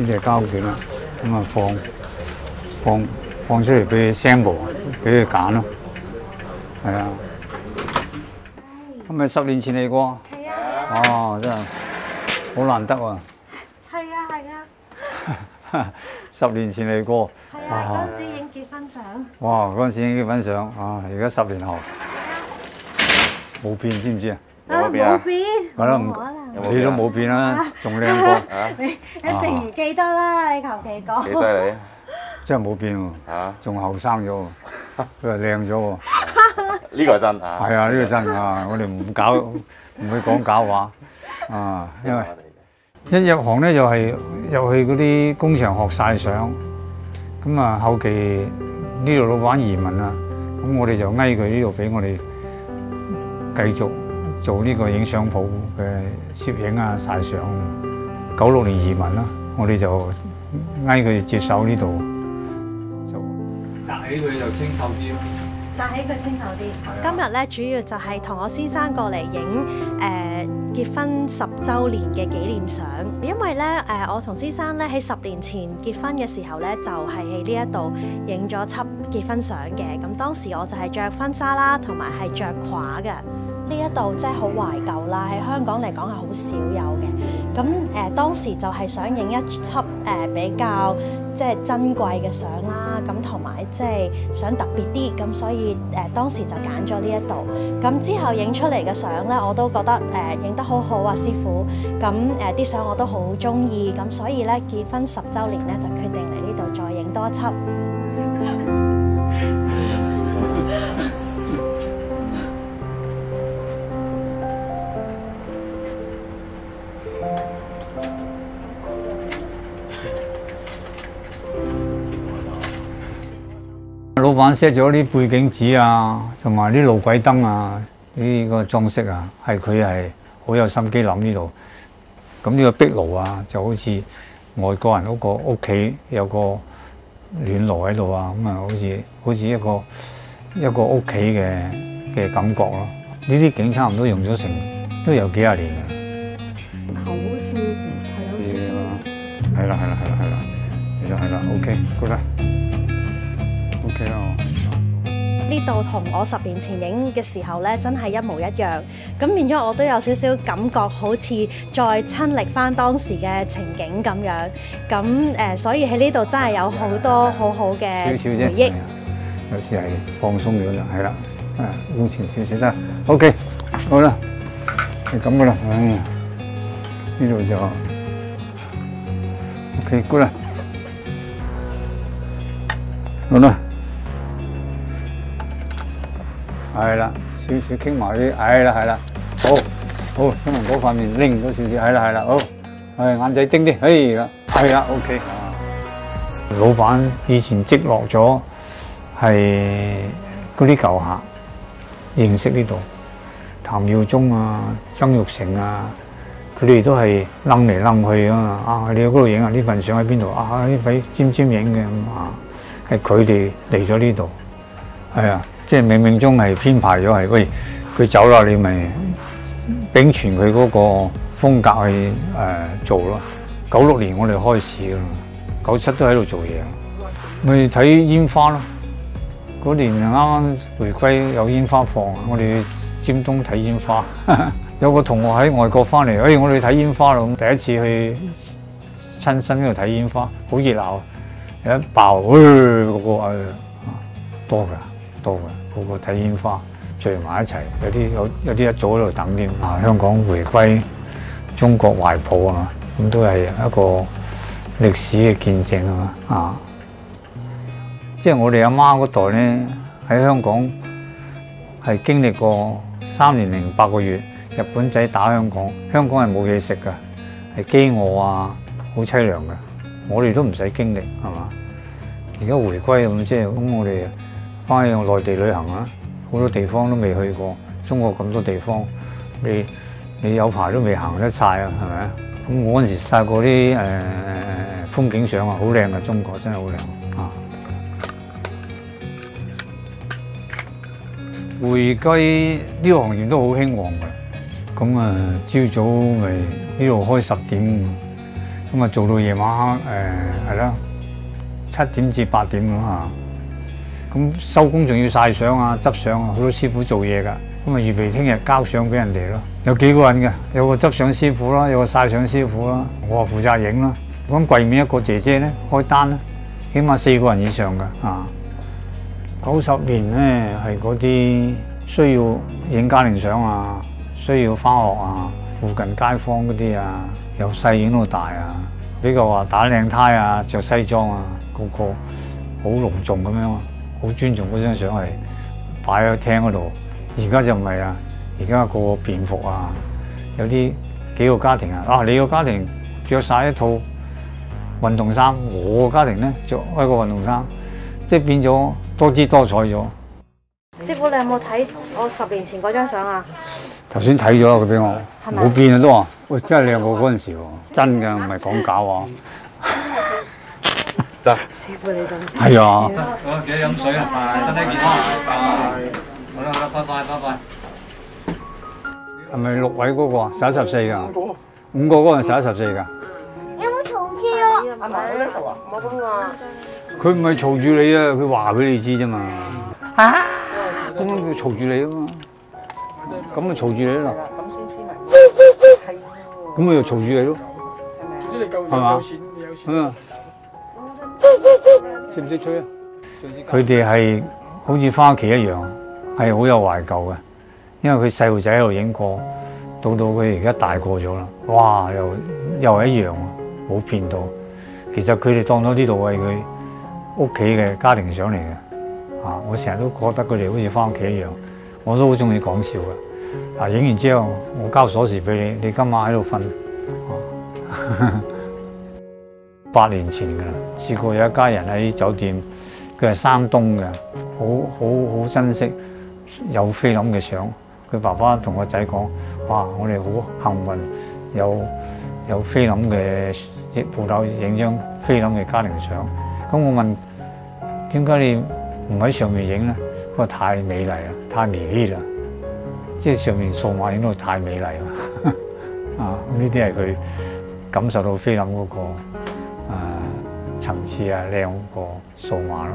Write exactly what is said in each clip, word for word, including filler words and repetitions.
隻膠卷啦，咁啊放放放出嚟俾 sample， 俾佢揀咯，係啊。係咪十年前嚟過？ 係啊。 哦，真係好難得喎。 係啊係啊。 十年前嚟過。 係啊，嗰陣時影結婚相。 哇！嗰陣時影結婚相啊，而家十年後冇變，知唔知啊？ 冇變啊！冇變。 係咯，唔你都冇變啦，仲靚過。 你一定唔記得啦，你求其講。 幾犀利啊！ 真係冇變喎，嚇，仲後生咗喎，佢話靚咗喎。 呢個係真啊！ 係啊，呢個真啊！我哋唔搞，唔會講假話啊，因為一入行咧就係入去嗰啲工場學晒相，咁啊後期呢度老闆移民啦，咁我哋就翳佢呢度俾我哋繼續做呢個影相鋪嘅攝影啊晒相。九六年移民啦，我哋就翳佢接手呢度，就紮起佢就清秀啲咯。 紮起佢清秀啲。今日咧主要就係同我先生過嚟影誒結婚十週年嘅紀念相，因為咧誒、呃、我同先生咧喺十年前結婚嘅時候咧，就係喺呢一度影咗輯結婚相嘅。咁當時我就係着婚紗啦，同埋係着褂嘅。呢一度真係好懷舊啦，喺香港嚟講係好少有嘅。咁誒、呃、當時就係想影一輯誒、呃、比較即係珍貴嘅相啦，咁同埋即係想特別啲，咁所以誒、呃、當時就揀咗呢一度。咁之後影出嚟嘅相咧，我都覺得誒影、呃、得好好啊，師傅。咁誒啲相我都好中意，咁所以咧結婚十週年咧就決定嚟呢度再影多一輯。 老闆 set 咗啲背景紙啊，同埋啲路軌燈啊，呢個裝飾啊，係佢係好有心機諗呢度。咁呢個壁爐啊，就好似外國人嗰個屋企有個暖爐喺度啊，咁啊好似好似一個一個屋企嘅嘅感覺咯。呢啲景差唔多用咗成都有幾廿年㗎。 好似係有係啦係啦係啦係啦，其實係啦 ，OK， good 啦。OK 啦， 呢度同我十年前影嘅時候咧，真係一模一樣。咁變咗我都有少少感覺，好似再親歷翻當時嘅情景咁樣。咁誒、呃，所以喺呢度真係有好多好好嘅回憶。 有時係放鬆咗啦，係啦，啊，往前少少得。OK， 好啦，係咁噶啦。哎呀，呢度就 OK，good 啦，好啦。係啦，少少傾埋啲，係啦係啦，好，好，因為嗰塊面拎咗少少，係啦係啦，好，係眼仔盯啲，係啦，係啦 ，OK。老闆以前積落咗係嗰啲舊客認識呢度，譚耀宗啊、曾鈺成啊，佢哋都係掕嚟掕去啊嘛，啊你去嗰度影啊，呢份相喺邊度啊？呢位尖尖影嘅咁啊，係佢哋嚟咗呢度，係啊。即係冥冥中係編排咗係，喂佢走啦，你咪秉存佢嗰個風格去誒、呃、做咯。九六年我哋開始噶啦，九七都喺度做嘢，咪睇煙花咯。嗰年啱啱回歸有煙花放，我哋去尖東睇煙花。有個同學喺外國翻嚟，誒、哎、我哋睇煙花啦，咁第一次去親身喺度睇煙花，好熱鬧，有一爆，誒、哎、個個誒、哎、多㗎。多嘅，個個睇煙花聚埋一齊，有啲有有啲一早喺度等添。啊，香港回歸中國懷抱啊，咁都係一個歷史嘅見證啊！啊，即係我哋阿媽嗰代咧，喺香港係經歷過三年零八個月，日本仔打香港，香港係冇嘢食㗎，係飢餓啊，好凄涼㗎。我哋都唔使經歷，係嘛？而家回歸咁，即係咁，我哋翻去內地旅行啊，好多地方都未去過，中國咁多地方，你你有排都未行得晒啊，係咪啊？咁我嗰陣時晒過啲誒風景相啊，好靚嘅，中國真係好靚啊！會計呢個行業都好興旺嘅，咁啊朝早咪呢度開十點， 咁啊做到夜晚黑誒係咯七點至八點咁啊。咁收工仲要曬相啊、執相啊，好多師傅做嘢㗎。咁啊預備聽日交相俾人哋咯。有幾個人嘅，有個執相師傅啦，有個曬相師傅啦，我係負責影啦。咁櫃面一個姐姐咧開單咧，起碼四個人以上㗎啊。九十年咧係嗰啲需要影家庭相啊，需要返學啊，附近街坊嗰啲啊，由細影到大啊，比較話打靚呔啊、着西裝啊，個個好隆重咁樣，好尊重嗰張相係擺喺廳嗰度。而家就唔係啊，而家個個便服啊，有啲幾個家庭啊，啊你個家庭着晒一套運動衫，我個家庭咧着一個運動衫，即係變咗多姿多彩咗。 師傅，你有冇睇我十年前嗰張相啊？ 頭先睇咗佢俾我，冇變啊都話，喂真係靚過嗰陣時喎，真㗎，唔係講假喎。真。師傅你真係。係啊。好，記得飲水啊，身體健康。拜拜。好啦好啦，拜拜拜拜。係咪六位嗰個啊？十一十四㗎。五個。五個嗰個係十一十四㗎。 有冇嘈住啊？ 係咪好得嘈啊？冇咁啊。 佢唔係嘈住你啊，佢話俾你知啫嘛。啊！咁樣佢嘈住你啊嘛。咁咪嘈住你咯。 咁先先咪。係喎。 咁咪又嘈住你咯。 係咪？總之你夠有錢，你有錢。啊。識唔識吹啊？佢哋係好似翻屋企一樣，係好有懷舊嘅。因為佢細路仔喺度影過，到到佢而家大個咗啦，哇！又又係一樣，冇變到。其實佢哋當咗呢度係佢屋企嘅家庭相嚟嘅。啊，我成日都覺得佢哋好似翻屋企一樣，我都好中意講笑嘅。啊，影完之後我交鎖匙俾你，你今晚喺度瞓。八年前㗎啦，試過有一家人喺酒店，佢係山東嘅，好好好珍惜有菲林嘅相。佢爸爸同個仔講：哇，我哋好幸運，有有菲林嘅鋪頭影張菲林嘅家庭相。咁我問點解你唔喺上面影咧？佢話太美麗啦，太美麗啦，即係上面數碼影到太美麗啦。啊，呢啲係佢感受到菲林嗰個。誒、呃、層次啊，靚過數碼咯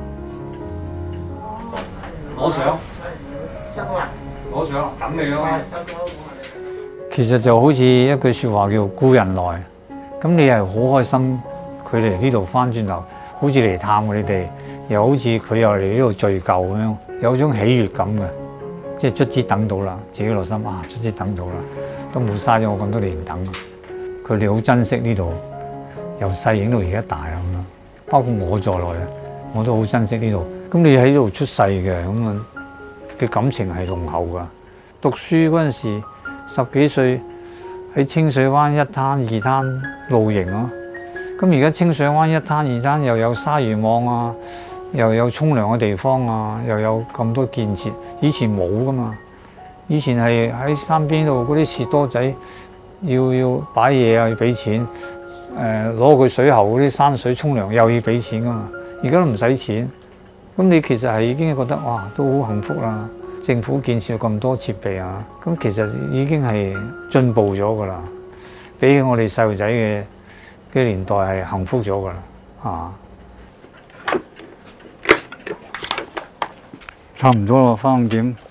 嚇！攞相，攞相等你咯。其實就好似一句説話叫故人來，咁你係好開心，佢嚟呢度翻轉頭，好似嚟探我哋，又好似佢又嚟呢度聚舊咁樣，有種喜悅感嘅，即係卒之等到啦，自己內心啊，卒之等到啦，都冇嘥咗我咁多年等。佢哋好珍惜呢度。由細影到而家大啦咁樣，包括我在內啊，我都好珍惜呢度。咁你喺呢度出世嘅，咁啊嘅感情係濃厚噶。讀書嗰陣時，十幾歲喺清水灣一灘二灘露營咯。咁而家清水灣一灘二灘又有鯊魚網啊，又有沖涼嘅地方啊，又有咁多建設。以前冇噶嘛，以前係喺山邊度嗰啲士多仔要要擺嘢啊，要俾錢。誒攞佢水喉嗰啲山水沖涼又要俾錢噶嘛，而家都唔使錢，咁你其實係已經覺得哇都好幸福啦！政府建設咁多設備啊，咁其實已經係進步咗噶啦，比起我哋細路仔嘅嘅年代係幸福咗噶啦啊！差唔多啦，翻五點，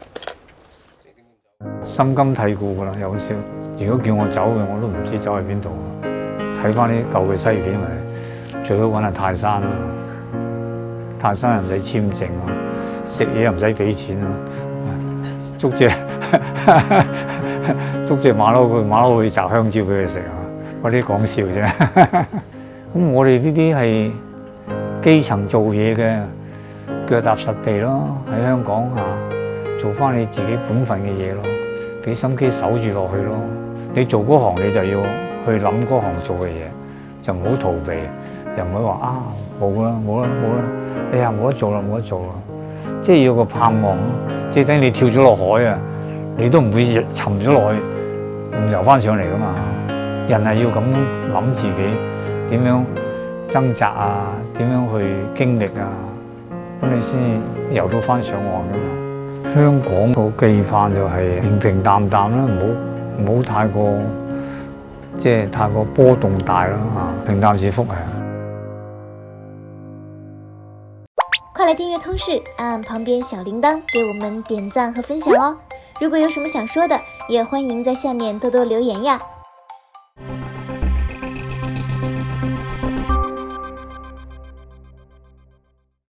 心甘體固噶啦，有少。如果叫我走嘅，我都唔知走去邊度。睇翻啲舊嘅西片咪，最好揾下泰山啦。泰山又唔使簽證啊，食嘢又唔使俾錢啊，捉隻捉隻馬騮去馬騮去摘香蕉俾佢食啊！嗰啲講笑啫。咁我哋呢啲係基層做嘢嘅，腳踏實地咯，喺香港啊，做翻你自己本分嘅嘢咯，俾心機守住落去咯。你做嗰行你就要去諗嗰行做嘅嘢，就唔好逃避，又唔好話啊冇啦冇啦冇啦，哎呀冇得做啦冇得做啦，即係要個盼望咯。即係等你跳咗落海啊，你都唔會沉咗落去，唔游翻上嚟噶嘛。人係要咁諗自己點樣掙扎啊，點樣去經歷啊，咁你先游到翻上岸噶嘛。香港個寄盼就係平平淡淡啦，唔好唔好太過即係太過波動大啦嚇，平淡是福係。 快來訂閱通識，按按旁邊小鈴鐺，給我們點讚和分享哦！如果有什麼想說的，也歡迎在下面多多留言呀。